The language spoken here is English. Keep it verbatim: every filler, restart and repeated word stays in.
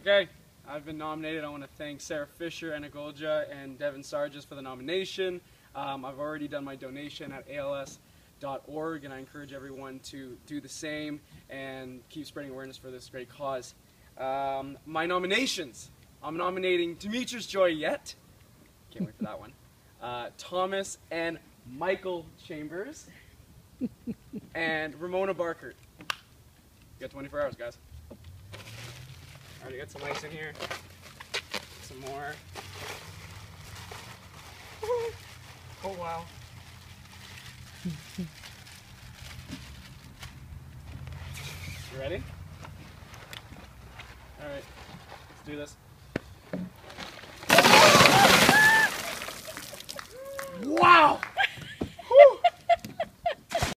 Okay, I've been nominated. I want to thank Sarah Fisher, Anna Golja, and Devin Sargis for the nomination. Um, I've already done my donation at A L S dot org, and I encourage everyone to do the same and keep spreading awareness for this great cause. Um, my nominations. I'm nominating Demetrius Joyette. Can't wait for that one. Uh, Thomas and Michael Chambers. And Ramona Barker. You got twenty-four hours, guys. Already got some ice in here. Some more. Oh, wow. You ready? All right, let's do this.